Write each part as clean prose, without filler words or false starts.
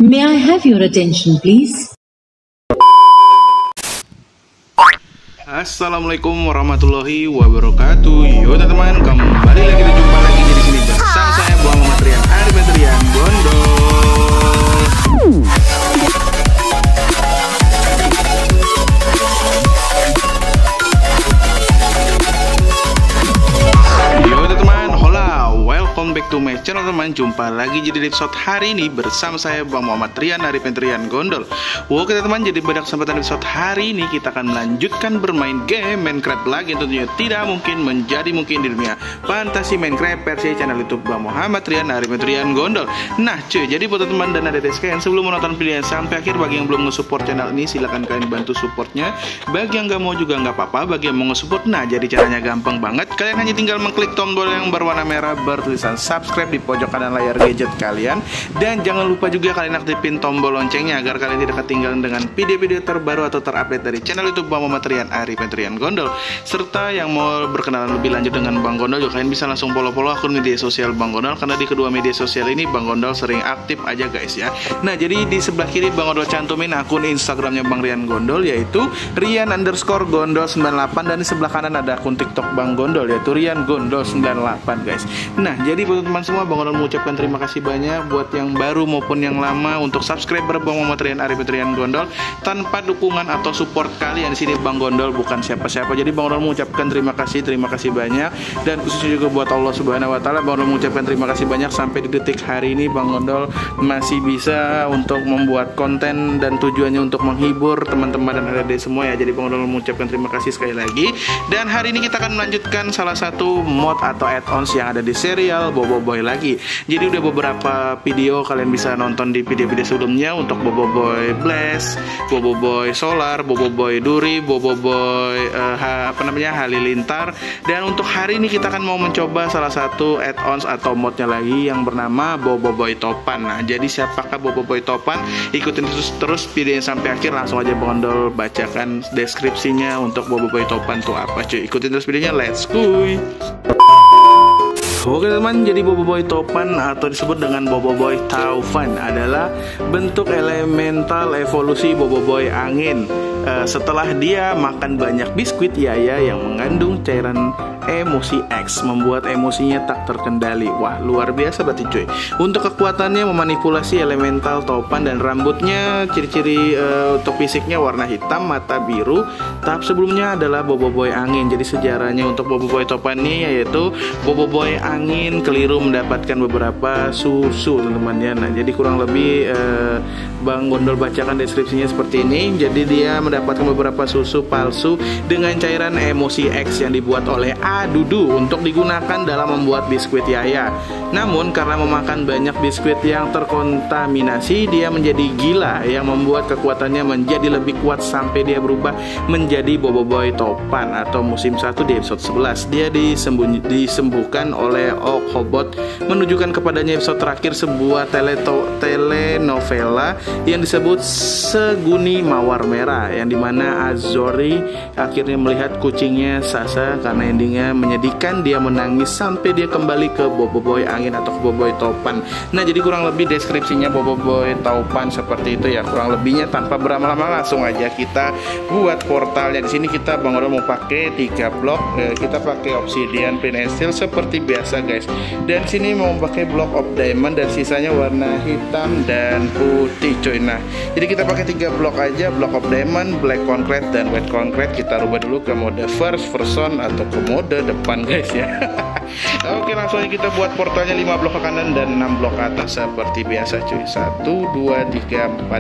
May I have your attention, please? Assalamualaikum warahmatullahi wabarakatuh. Yo teman-teman, kembali lagi berjumpa lagi di sini bersama saya Bang Matrian Ari Petrian Gondol. Welcome back to my channel teman. Jumpa lagi jadi episode hari ini bersama saya Bang Muhammad Rian dari Petrian Gondol. Oke teman, jadi pada kesempatan episode hari ini kita akan melanjutkan bermain game Minecraft lagi. Tentunya tidak mungkin menjadi mungkin di dunia fantasi Minecraft versi channel YouTube Bang Muhammad Rian dari Petrian Gondol. Nah cuy, jadi buat teman dan adik sekalian, sebelum menonton video sampai akhir, bagi yang belum nge-support channel ini silahkan kalian bantu supportnya. Bagi yang nggak mau juga nggak apa-apa. Bagi yang mau nge-support, nah jadi caranya gampang banget. Kalian hanya tinggal mengklik tombol yang berwarna merah bertulisan subscribe di pojok kanan layar gadget kalian, dan jangan lupa juga kalian aktifin tombol loncengnya agar kalian tidak ketinggalan dengan video-video terbaru atau terupdate dari channel YouTube Bang Muhammad Rian Ari Petrian Gondol. Serta yang mau berkenalan lebih lanjut dengan Bang Gondol juga kalian bisa langsung follow akun media sosial Bang Gondol, karena di kedua media sosial ini Bang Gondol sering aktif aja guys ya. Nah jadi di sebelah kiri Bang Gondol cantumin akun Instagramnya Bang Rian Gondol, yaitu Rian_Gondol98, dan di sebelah kanan ada akun TikTok Bang Gondol, yaitu Rian Gondol 98 guys. Nah jadi buat teman semua, Bang Gondol mengucapkan terima kasih banyak buat yang baru maupun yang lama untuk subscriber Bang Muhammad Rian Ari Petrian Gondol. Tanpa dukungan atau support kalian di sini Bang Gondol bukan siapa-siapa. Jadi Bang Gondol mengucapkan terima kasih banyak, dan khususnya juga buat Allah Subhanahu wa taala, Bang Gondol mengucapkan terima kasih banyak sampai di detik hari ini Bang Gondol masih bisa untuk membuat konten dan tujuannya untuk menghibur teman-teman dan adik-adik semua ya. Jadi Bang Gondol mengucapkan terima kasih sekali lagi. Dan hari ini kita akan melanjutkan salah satu mod atau add-ons yang ada di serial Boboiboy lagi. Jadi udah beberapa video kalian bisa nonton di video-video sebelumnya untuk Boboiboy Blast, Boboiboy Solar, Boboiboy Duri, Boboiboy Halilintar. Dan untuk hari ini kita akan mau mencoba salah satu add-ons atau modnya lagi yang bernama Boboiboy Topan. Nah jadi siapakah Boboiboy Topan? Ikutin terus videonya sampai akhir. Langsung aja Bang Gondol bacakan deskripsinya untuk Boboiboy Topan tuh apa cuy. Ikutin terus videonya, let's go. Oke teman, jadi Boboiboy Topan atau disebut dengan Boboiboy Taufan adalah bentuk elemental evolusi Boboiboy angin. Setelah dia makan banyak biskuit Yaya yang mengandung cairan emosi X, membuat emosinya tak terkendali. Wah luar biasa berarti cuy. Untuk kekuatannya memanipulasi elemental topan, dan rambutnya ciri-ciri untuk fisiknya warna hitam, mata biru. Tahap sebelumnya adalah Boboiboy angin. Jadi sejarahnya untuk Boboiboy Topan ini yaitu Boboiboy angin keliru mendapatkan beberapa susu teman-teman ya. Nah jadi kurang lebih Bang Gondol bacakan deskripsinya seperti ini. Jadi dia mendapatkan beberapa susu palsu dengan cairan emosi X yang dibuat oleh Dudu untuk digunakan dalam membuat biskuit Yaya. Namun karena memakan banyak biskuit yang terkontaminasi, dia menjadi gila yang membuat kekuatannya menjadi lebih kuat sampai dia berubah menjadi Boboiboy Topan atau musim 1 di episode 11. Dia disembuhkan oleh Okhobot, menunjukkan kepadanya episode terakhir sebuah telenovela yang disebut Seguni Mawar Merah, yang dimana Azori akhirnya melihat kucingnya Sasa. Karena endingnya menyedihkan, dia menangis sampai dia kembali ke Boboiboy angin atau ke Boboiboy Topan. Nah jadi kurang lebih deskripsinya Boboiboy Topan seperti itu ya, kurang lebihnya. Tanpa berlama-lama langsung aja kita buat portalnya. Di sini kita Bang Gondol mau pakai 3 blok. Kita pakai obsidian, flint and steel seperti biasa guys. Dan sini mau pakai block of diamond, dan sisanya warna hitam dan putih cuy. Nah jadi kita pakai 3 blok aja, block of diamond, black concrete dan white concrete. Kita rubah dulu ke mode first person atau ke mode depan guys ya. Oke langsung aja kita buat portalnya 5 blok ke kanan dan 6 blok ke atas seperti biasa cuy. 1 2 3 4 5 2 3 4 5 6 2 3 4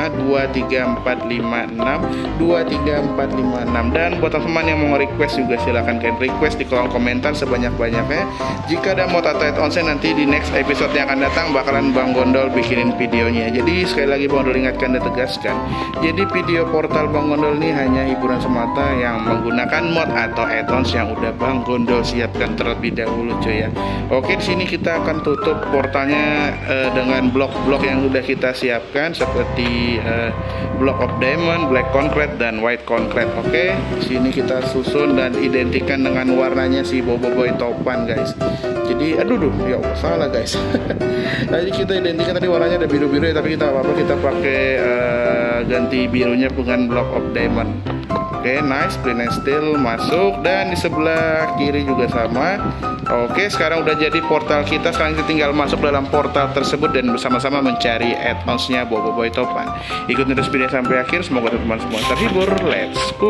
5 6. Dan buat teman-teman yang mau request juga silahkan kalian request di kolom komentar sebanyak-banyaknya. Jika ada mod atau add-ons nanti di next episode yang akan datang bakalan Bang Gondol bikinin videonya. Jadi sekali lagi Bang Gondol ingatkan dan tegaskan, jadi video portal elemental Bang Gondol ini hanya hiburan semata yang menggunakan mod atau add-ons yang udah Bang Gondol siapkan terlebih dahulu cuy ya. Oke, di sini kita akan tutup portalnya dengan blok-blok yang udah kita siapkan seperti block of diamond, black concrete dan white concrete. Oke, di sini kita susun dan identikan dengan warnanya si Boboiboy Topan guys. Jadi aduh ya Allah, salah guys. Tadi kita identikan tadi warnanya ada biru-biru ya, tapi kita apa-apa kita pakai ganti birunya dengan block of diamond. Oke, nice, plain and steel masuk, dan di sebelah kiri juga sama. Oke, sekarang udah jadi portal kita. Sekarang kita tinggal masuk dalam portal tersebut dan bersama-sama mencari add-onsnya Boboiboy Topan. Ikutin terus video sampai akhir, semoga teman-teman semua terhibur. Let's go.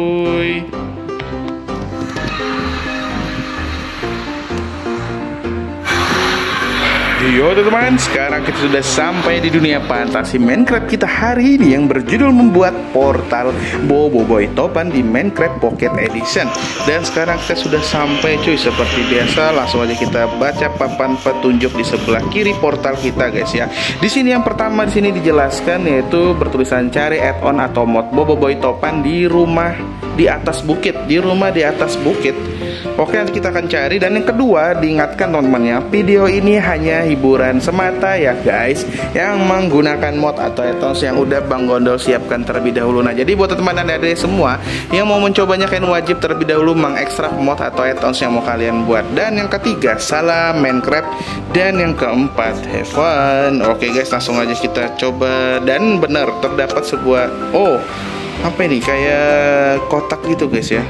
Yo teman-teman, sekarang kita sudah sampai di dunia fantasi Minecraft kita hari ini yang berjudul membuat portal Boboiboy Topan di Minecraft Pocket Edition. Dan sekarang kita sudah sampai cuy, seperti biasa langsung aja kita baca papan petunjuk di sebelah kiri portal kita guys ya. Di sini yang pertama di sini dijelaskan yaitu bertulisan cari add-on atau mod Boboiboy Topan di rumah di atas bukit, di rumah di atas bukit. Oke, nanti kita akan cari. Dan yang kedua, diingatkan teman-teman ya, video ini hanya hiburan semata ya guys, yang menggunakan mod atau add-ons yang udah Bang Gondol siapkan terlebih dahulu. Nah, jadi buat teman-teman dan adik semua yang mau mencobanya, kalian wajib terlebih dahulu mengekstrak mod atau add-ons yang mau kalian buat. Dan yang ketiga, salam Minecraft. Dan yang keempat, have fun. Oke guys, langsung aja kita coba. Dan benar, terdapat sebuah apa ini, kayak kotak gitu guys ya.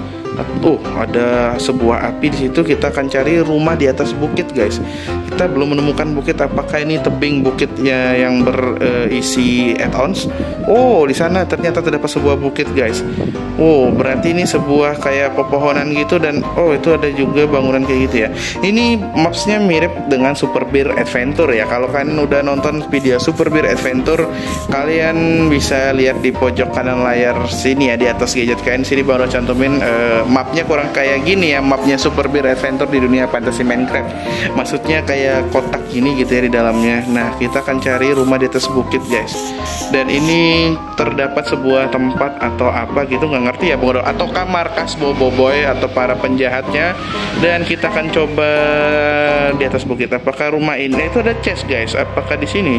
Ada sebuah api di situ. Kita akan cari rumah di atas bukit guys. Kita belum menemukan bukit. Apakah ini tebing bukitnya yang berisi add-ons? Di sana ternyata terdapat sebuah bukit guys. Berarti ini sebuah kayak pepohonan gitu. Dan itu ada juga bangunan kayak gitu ya. Ini mapsnya mirip dengan Super Bear Adventure ya. Kalau kalian udah nonton video Super Bear Adventure, kalian bisa lihat di pojok kanan layar sini ya, di atas gadget kalian sini baru cantumin mapnya kurang kayak gini ya, mapnya Super Bear Adventure di dunia fantasi Minecraft. Maksudnya kayak kotak gini gitu ya di dalamnya. Nah, kita akan cari rumah di atas bukit guys. Dan ini terdapat sebuah tempat atau apa gitu, nggak ngerti ya, atau kamar khas Boboiboy atau para penjahatnya. Dan kita akan coba di atas bukit. Apakah rumah ini itu ada chest guys? Apakah di sini?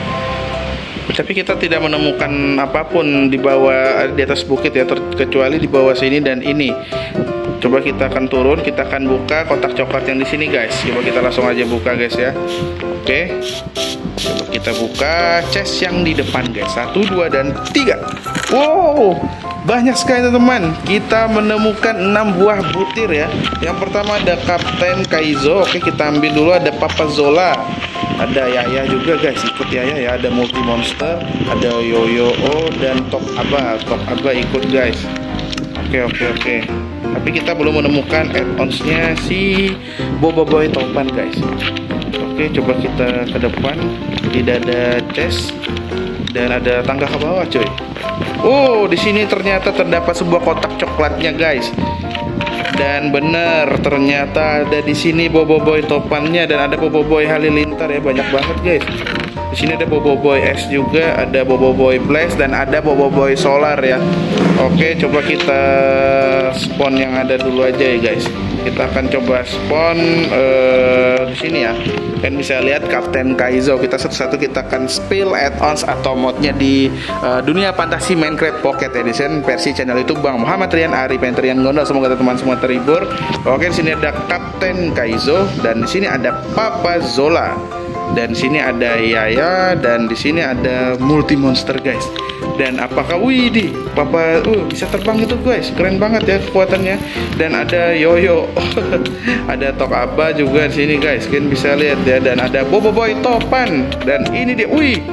Tapi kita tidak menemukan apapun di bawah, di atas bukit ya, kecuali di bawah sini dan ini. Coba kita akan turun, kita akan buka kotak coklat yang di sini guys. Coba kita langsung aja buka guys ya. Oke, coba kita buka chest yang di depan guys. 1, 2, dan 3. Wow, banyak sekali teman-teman. Kita menemukan 6 buah butir ya. Yang pertama ada Kapten Kaizo. Oke, kita ambil dulu. Ada Papa Zola, ada Yaya juga guys, ikut Yaya ya. Ada Multi Monster, ada Yoyo dan Top Aba ikut guys. Oke. Tapi kita belum menemukan add-onsnya si Boboiboy Topan guys. Oke, coba kita ke depan. Tidak ada chest dan ada tangga ke bawah coy. Di sini ternyata terdapat sebuah kotak coklatnya guys. Dan benar, ternyata ada di sini Boboiboy Topannya dan ada Boboiboy Halilintar ya, banyak banget guys. Di sini ada Boboiboy S juga, ada Boboiboy Blaze dan ada Boboiboy Solar ya. Oke, coba kita spawn yang ada dulu aja ya guys. Kita akan coba spawn di sini ya. Kalian bisa lihat Kapten Kaizo. Kita satu-satu kita akan spill add-ons atau modnya di dunia fantasi Minecraft Pocket Edition versi channel YouTube Bang Muhammad Rian Ari Pentrian Gondol. Semoga teman-teman semua terhibur. Oke, di sini ada Kapten Kaizo dan di sini ada Papa Zola. Dan di sini ada Yaya dan di sini ada Multi Monster guys. Dan apakah Papa bisa terbang itu guys, keren banget ya kekuatannya. Dan ada Yoyo, ada Tok Aba juga di sini guys, kalian bisa lihat ya. Dan ada Boboiboy Topan dan ini dia,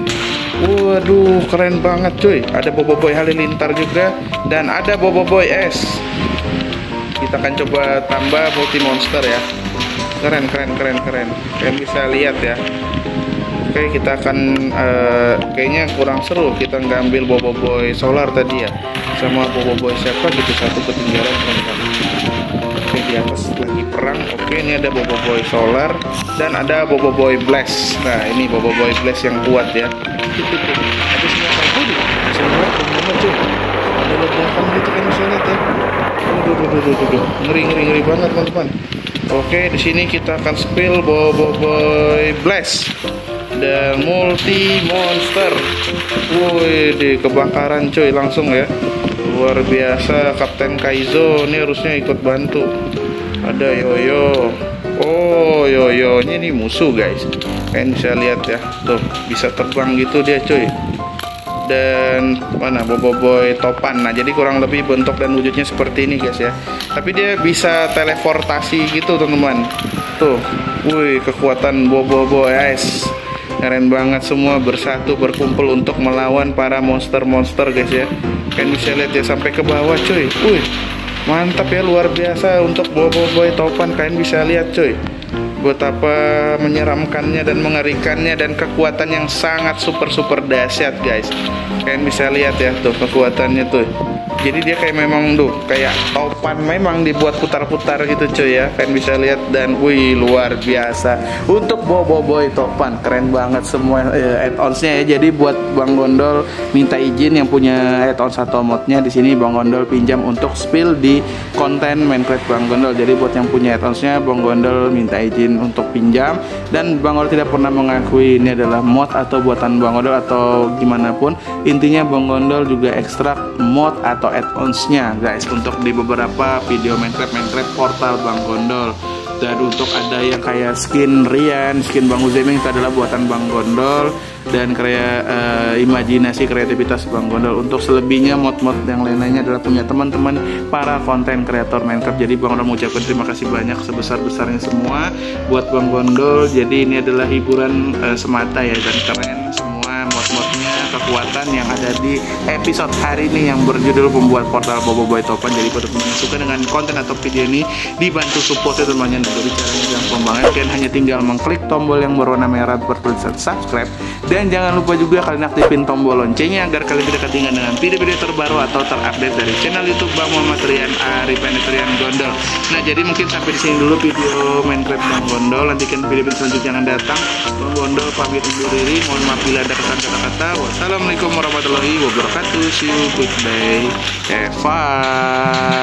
waduh keren banget cuy. Ada Boboiboy Halilintar juga dan ada Boboiboy S. Kita akan coba tambah Multi Monster ya. Keren. Kalian bisa lihat ya. Oke, kita akan kayaknya kurang seru. Kita nggak ambil Boboiboy Solar tadi ya, sama Boboiboy siapa gitu, satu ketinggalan teman-teman. Oke, di atas lagi perang. Oke, ini ada Boboiboy Solar dan ada Boboiboy Blast. Nah, ini Boboiboy Blast yang kuat ya. Ada semua kayak gini. Bisa lihat teman-teman cuy. Ada ledakan gitu kan, bisa lihat ya. Duh. Ngeri banget teman-teman. Oke, di sini kita akan spill Boboiboy Blast dan multi monster. Woi, di kebakaran cuy langsung ya. Luar biasa, Kapten Kaizo ini harusnya ikut bantu. Ada Yoyo. Oh, Yoyonya ini musuh guys. Kalian bisa lihat ya. Tuh, bisa terbang gitu dia cuy. Dan mana Boboiboy Topan. Nah, jadi kurang lebih bentuk dan wujudnya seperti ini guys ya. Tapi dia bisa teleportasi gitu teman-teman. Tuh, wih, kekuatan Boboiboy guys. Keren banget, semua bersatu berkumpul untuk melawan para monster-monster guys ya. Kalian bisa lihat ya sampai ke bawah cuy. Wih, mantap ya, luar biasa untuk Boboiboy Topan. Kalian bisa lihat cuy, betapa menyeramkannya dan mengerikannya dan kekuatan yang sangat super dahsyat guys. Kalian bisa lihat ya tuh kekuatannya tuh. Jadi dia kayak memang tuh kayak topan, memang dibuat putar-putar gitu cuy ya. Kalian bisa lihat dan wih, luar biasa untuk Boboiboy Topan. Keren banget semua add-onsnya ya. Jadi buat Bang Gondol minta izin yang punya add-ons atau modnya di sini Bang Gondol pinjam untuk spill di konten Minecraft Bang Gondol. Jadi buat yang punya add-onsnya Bang Gondol minta izin untuk pinjam, dan Bang Gondol tidak pernah mengakui ini adalah mod atau buatan Bang Gondol atau gimana pun. Intinya Bang Gondol juga ekstrak mod atau add-onsnya guys untuk di beberapa video Minecraft portal Bang Gondol. Dan untuk ada yang kayak skin Rian, skin Bang Uzeming itu adalah buatan Bang Gondol, dan imajinasi kreativitas Bang Gondol. Untuk selebihnya mod-mod yang lainnya adalah punya teman-teman para konten kreator Minecraft. Jadi Bang Gondol mengucapkan terima kasih banyak sebesar-besarnya semua buat Bang Gondol. Jadi ini adalah hiburan semata ya, dan keren semua mod-modnya, kekuatan yang ada di episode hari ini yang berjudul pembuat portal Boboiboy Topan. Jadi buat teman-teman yang suka dengan konten atau video ini, dibantu support ya teman-teman. Dari caranya gampang banget, kalian hanya tinggal mengklik tombol yang berwarna merah bertulisan subscribe, dan jangan lupa juga kalian aktifin tombol loncengnya agar kalian tidak ketinggalan dengan video-video terbaru atau terupdate dari channel YouTube Bang Muhammad Rian Arif Rian Gondol. Nah, jadi mungkin sampai di sini dulu video Minecraft Bang Gondol. Nantikan video-video selanjutnya yang datang. Bang Gondol pamit undur diri. Mohon maaf bila ada kesalahan kata-kata. Wassalamualaikum warahmatullahi wabarakatuh. See you, goodbye, have fun.